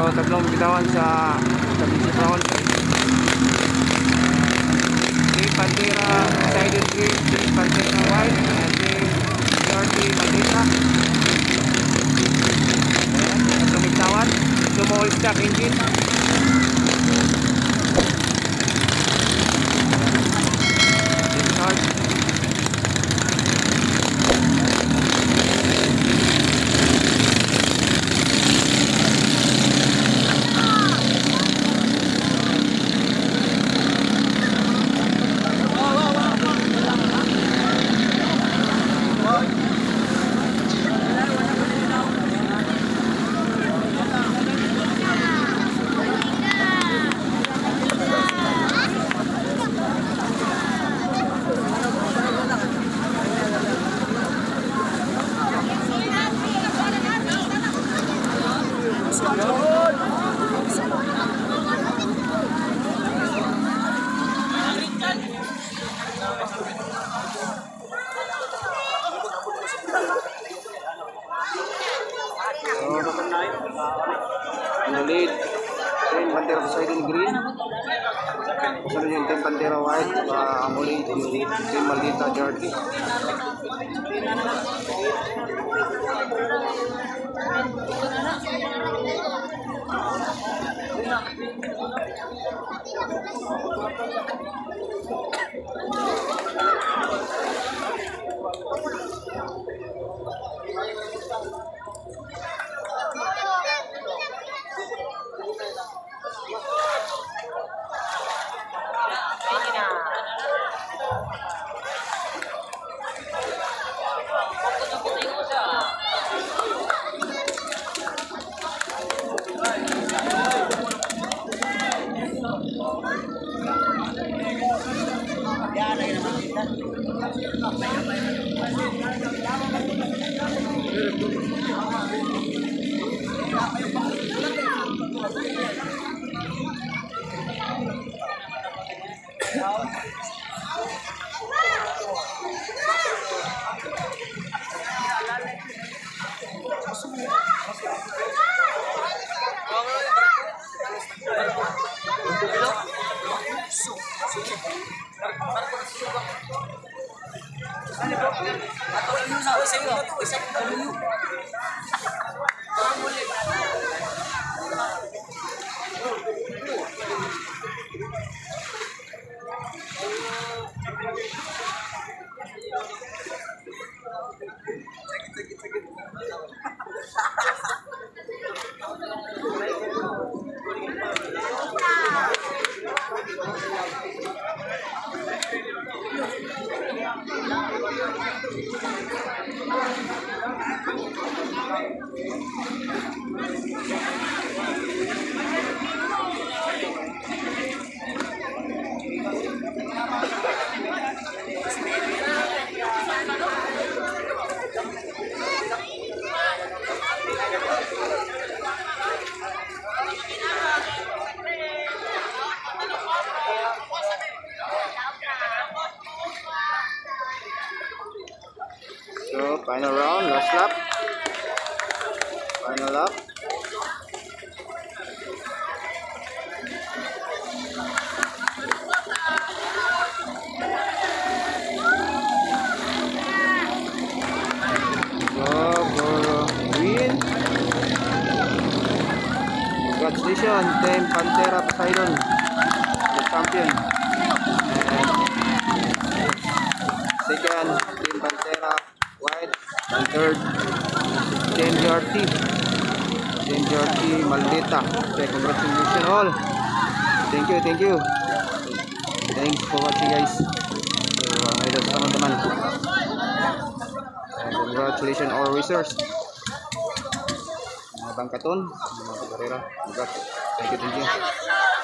tatlong bitawan sa busy round. Team Pantera Poseidon Green, Team Pantera White, and Team GRT Maldita. Ayan, tatlong bitawan. Small stack engine. Discharge. In the lead, Team Pantera Poseidon Green. Kasunod yung Team Pantera White. Muli yung Team Maldita GRT. So, final round, last lap. Final lap. So, for win. Congratulations, Team Pantera Poseidon, the champion. And second, Team Pantera White, and third, Team GRT Maldita. Okay, congratulations all. Thank you. Thanks for watching, guys. So, idol sa teman-teman. Congratulations all racers. Mga bangkaton, mga karera. Thank you.